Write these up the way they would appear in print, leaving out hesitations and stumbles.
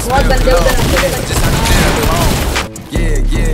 बहुत बंदे उधर Yeah, yeah.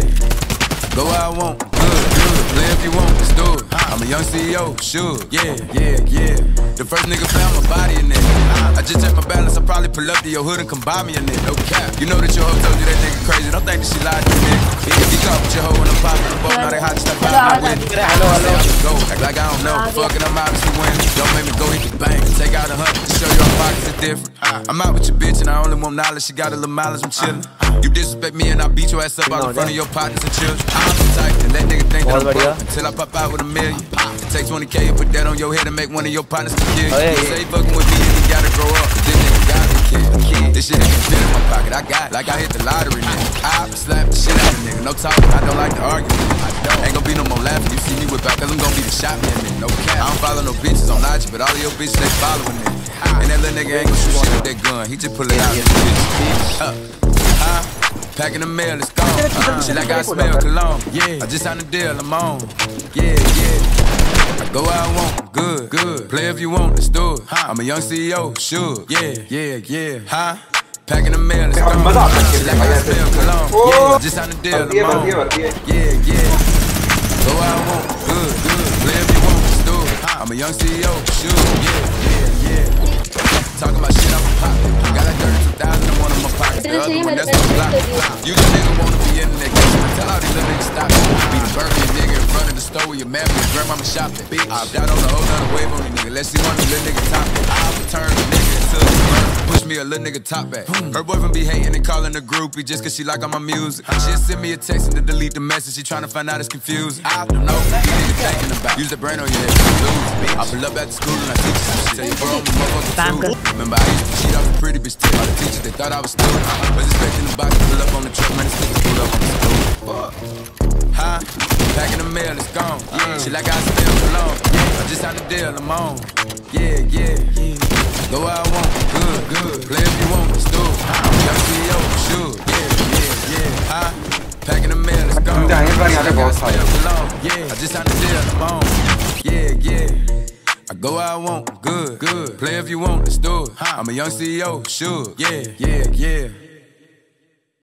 Go where I want, good, good. Play if you want, let's do it. I'm a young CEO, sure, yeah, yeah, yeah. The first nigga found my body in there. I just checked my balance, I probably pull up to your hood and come buy me a nigga, no cap. You know that your hoe told you that nigga crazy, don't think that she lied to you, nigga. If you caught with your hoe and I'm popping the boat, now they hot, step out my window. Hello. Go, act like I don't know, fuck it, I'm obviously winning. Don't make me go hit the bank, take out 100 to show you our pockets are different. I'm out with your bitch and I only want knowledge, she got a little mileage, I'm chillin'. You disrespect me and I beat your ass up out in front of your partners and children. I'm the type to let nigga think that I'm broke until I pop out with $1 million. It takes 20K and put that on your head and make one of your partners to kill you. You say fucking with me and you gotta grow up, cause this nigga got me kid. This shit ain't fit in my pocket, I got it like I hit the lottery, nigga. I slap the shit out of nigga, no talking, I don't like to argue. Ain't gon' be no more laughing, you see me whip out, cause I'm gon' be the shot man, nigga, no cap. I don't follow no bitches on IG, but all of your bitches, they following nigga. And that little nigga ain't gon' shoot shit with that gun, he just pull it out and bitch. Packing the mail, it's gone. Shit like I smell cologne. Yeah, I just signed a deal, I'm on. Yeah, yeah. I go where I want, good, good. Play if you want, let's do it. I'm a young CEO, sure. Yeah, yeah, yeah. Packing the mail, it's gone. Shit like I smell cologne. Yeah, I just signed a deal, I'm on. Yeah, yeah. Go where I want, good, good. Play if you want, let's do it. I'm a young CEO, sure. Yeah, yeah, yeah. Talking about shit, I'm a pop. Got like 32,000 in one of my pockets. The other one, that's my block. You little nigga wanna be in that game. Tell all these little niggas stop it. Be the burning nigga in front of the store with your man and your grandmama shopping. I've got on a whole nother wave on these niggas. Let's see one of the little niggas top it. I'll return the nigga until the burn. Push me a little nigga top back. Her boyfriend be hating and calling the groupie just cause she like all my music. She'll send me a text and to delete the message. She tryna find out it's confusing. I don't know what you niggas thinking about. Use the brain on your head. I pull up at the school and I teach you some shit. Tell you, bro, I'm a motherfucker too. Remember, I used to cheat off a pretty bitch tip. All the teachers, they thought I was stupid. Was expecting the box to pull up on the truck, man, this nigga pulled up on the stool. Packing the mail, it's gone. Shit like I smell cologne. I just signed a deal, I'm on. Yeah, yeah. Go where I want, good, good. Play if you want, let's do it. Young CEO, sure. Yeah, yeah, yeah. Packing the mail, it's gone. Shit like I smell cologne. Yeah, I just signed a deal, I'm on. Yeah, yeah. I go where I want, good, good. Play if you want, let's do it. I'm a young CEO, sure. Yeah, yeah, yeah.